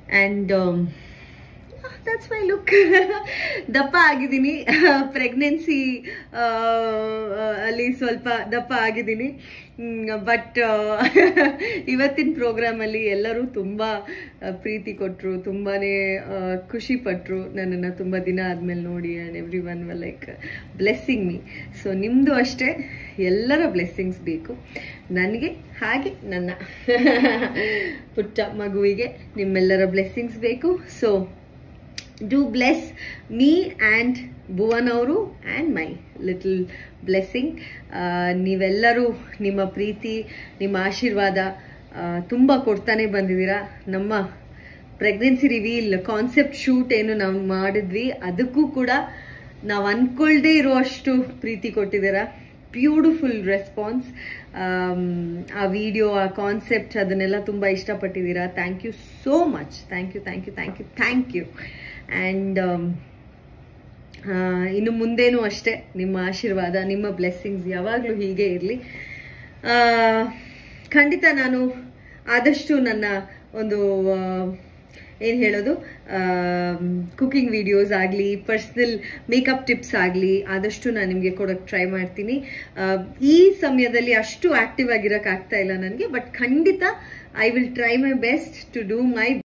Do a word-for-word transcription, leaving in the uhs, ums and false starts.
And that's my look. ದಪ್ಪ ಆಗಿದ್ದೀನಿ, pregnancy ಅಲ್ಲಿ ಸ್ವಲ್ಪ ದಪ್ಪ ಆಗಿದ್ದೀನಿ. ಬಟ್ ಇವತ್ತಿನ ಪ್ರೋಗ್ರಾಮಲ್ಲಿ ಎಲ್ಲರೂ ತುಂಬ ಪ್ರೀತಿ ಕೊಟ್ಟರು, ತುಂಬಾ ಖುಷಿ ಪಟ್ಟರು ನನ್ನನ್ನು ತುಂಬ ದಿನ ಆದಮೇಲೆ ನೋಡಿ. And everyone were like blessing me. So ನಿಮ್ಮದು ಅಷ್ಟೇ, ಎಲ್ಲರ ಬ್ಲೆಸ್ಸಿಂಗ್ಸ್ ಬೇಕು ನನಗೆ, ಹಾಗೆ ನನ್ನ ಪುಟ್ಟ ಮಗುವಿಗೆ ನಿಮ್ಮೆಲ್ಲರ ಬ್ಲೆಸ್ಸಿಂಗ್ಸ್ ಬೇಕು. So do bless me and Bhuvan ಅವರು ಆ್ಯಂಡ್ ಮೈ ಲಿಟಲ್ ಬ್ಲೆಸ್ಸಿಂಗ್. ನೀವೆಲ್ಲರೂ ನಿಮ್ಮ ಪ್ರೀತಿ, ನಿಮ್ಮ ಆಶೀರ್ವಾದ ತುಂಬ ಕೊಡ್ತಾನೆ ಬಂದಿದ್ದೀರಾ. ನಮ್ಮ ಪ್ರೆಗ್ನೆನ್ಸಿ ರಿವೀಲ್ ಕಾನ್ಸೆಪ್ಟ್ ಶೂಟ್ ಏನು ನಾವು ಮಾಡಿದ್ವಿ, ಅದಕ್ಕೂ ಕೂಡ ನಾವು ಅನ್ಕೊಳ್ದೇ ಇರುವಷ್ಟು ಪ್ರೀತಿ ಕೊಟ್ಟಿದ್ದೀರಾ. Beautiful response. ಆ ವಿಡಿಯೋ, ಆ ಕಾನ್ಸೆಪ್ಟ್, ಅದನ್ನೆಲ್ಲ ತುಂಬ ಇಷ್ಟಪಟ್ಟಿದ್ದೀರಾ. Thank you so much. Thank you thank you thank you thank you and ಇನ್ನು ಮುಂದೇನೂ ಅಷ್ಟೇ ನಿಮ್ಮ ಆಶೀರ್ವಾದ, ನಿಮ್ಮ ಬ್ಲೆಸ್ಸಿಂಗ್ಸ್ ಯಾವಾಗಲೂ ಹೀಗೆ ಇರಲಿ. ಖಂಡಿತ ನಾನು ಆದಷ್ಟು ನನ್ನ ಒಂದು ಏನು ಹೇಳೋದು, ಕುಕಿಂಗ್ ವಿಡಿಯೋಸ್ ಆಗಲಿ, ಪರ್ಸ್ನಲ್ ಮೇಕಪ್ ಟಿಪ್ಸ್ ಆಗಲಿ, ಆದಷ್ಟು ನಾನು ನಿಮಗೆ ಕೊಡೋಕ್ಕೆ ಟ್ರೈ ಮಾಡ್ತೀನಿ. ಈ ಸಮಯದಲ್ಲಿ ಅಷ್ಟು ಆ್ಯಕ್ಟಿವ್ ಆಗಿರೋಕ್ಕಾಗ್ತಾ ಇಲ್ಲ ನನಗೆ, ಬಟ್ ಖಂಡಿತ I will try my best to do my